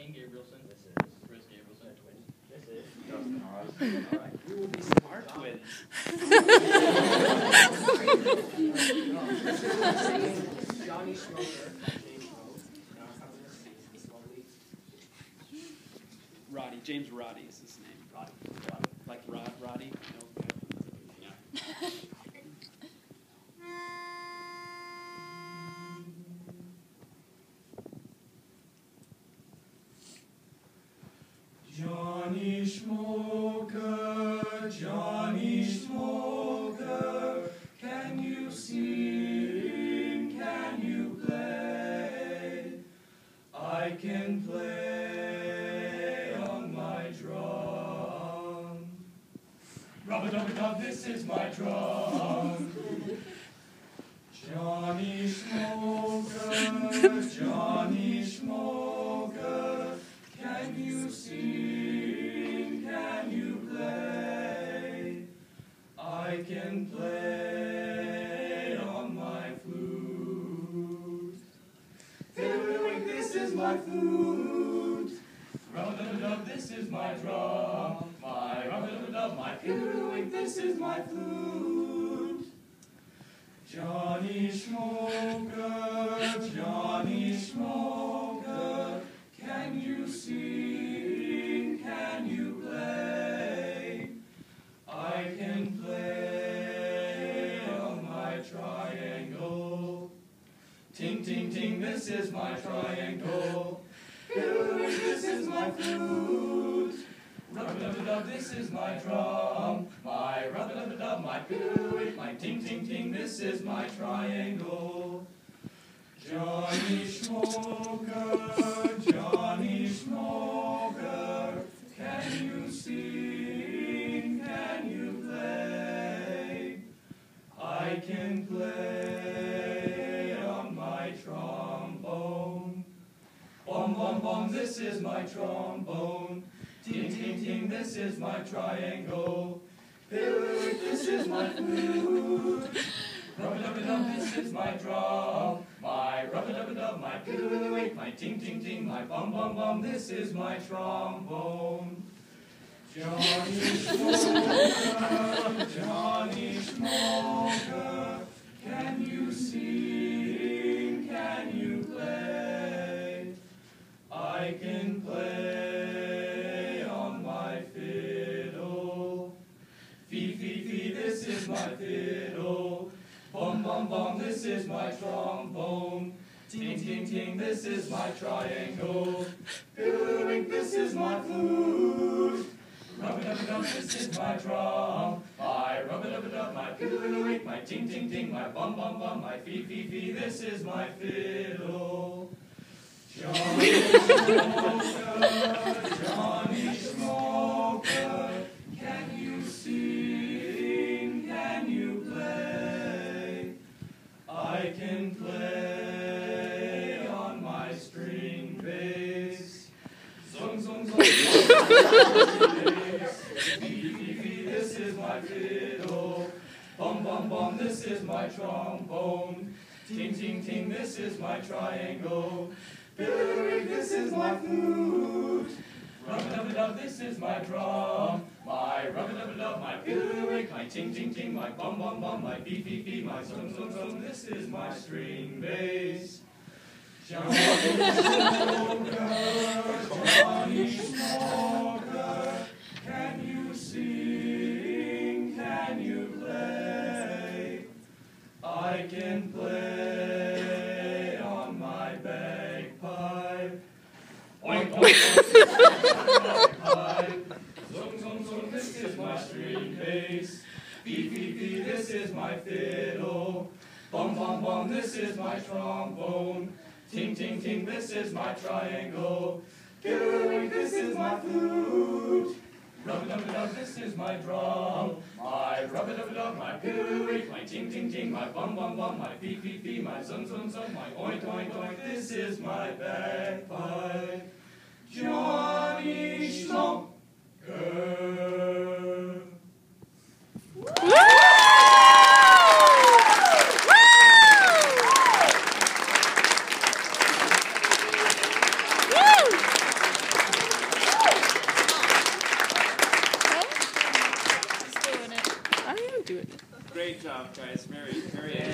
Kane Gabrielson. This is Chris Gabrielson. twins. This is Dustin. All right. We will be smart twins. Johnny Schmoker. James Roddy is his name. Roddy. Like Roddy? No. Yeah. Johnny Schmoker, can you sing, can you play? I can play on my drum. Rub-a-dub-a-dub, this is my drum. Johnny Schmoker, can you sing, can you play? I can play on my flute. Fiddle-wink, this is my flute. Rub-a-dub-a-dub, this is my drum. My rub-a-dub-a-dub, my fiddle-wink, this is my flute. Johnny Schmoker, can you sing, can you play? I can play on my triangle. Ting, ting, ting, this is my triangle. This is my flute. Rub-a-dub-a-dub, this is my drum. My rub-a-dub-a-dub, my flute, my ting, ting, ting, this is my triangle. Johnny Schmoker, can you sing, can you play? I can play on my trombone. Bom, bom, bom, this is my trombone. Ting, ting, ting, this is my triangle. Fiddle-wink, this is my flute. Rub-a-dub-a-dub, this is my drum. My rub-a-dub-a-dub, my fiddle-wink, my ting, ting, ting, my bum, bum, bum, this is my trombone. Johnny Schmoker, can you sing, can you play? I can play on my fiddle. Fee, fee, fee, this is my fiddle. Bum, bum, bum, this is my trombone. Ting, ting, ting, this is my triangle. Fiddle-wink, this is my flute. Rub-a-dub-a-dub, this is my drum. My rub-a-dub-a-dub, my fiddle-wink, my ting, ting, ting, my bum, bum, bum, my fee, fee, fee, this is my fiddle. Johnny Schmoker, can you sing, can you play? I can play on my string bass. Zung, zung, zung, this is my fiddle. Bum, bum, bum, this is my trombone. Ting, ting, ting, this is my triangle. Fiddle-wink, this is my flute. Rub-a-dub-a-dub, this is my drum. My rub-a-dub-a-dub, my fiddle-wink, my ting, ting, ting, my bum, bum, bum, my fee-fee-fee, my zum, zum, zum, this is my string bass. Johnny Schmoker, can you sing, can you play? I can play on my bagpipe. Oink, oink, oink, zum, zum, zum, this is my string bass. Fee, fee, fee, this is my fiddle. Bum, bum, bum, this is my trombone. Ting, ting, ting, this is my triangle. Fiddle-wink, this is my flute. Rub-a-dub-a-dub, this is my drum. My rub-a-dub-a-dub, my fiddle-wink, my ting, ting, ting, my bum, bum, bum, my fee-fee-fee, my zum, zum, zum, my oink, oink, oink, this is my bagpipe. Johnny Schmoker. do it. Great job, guys. Very, very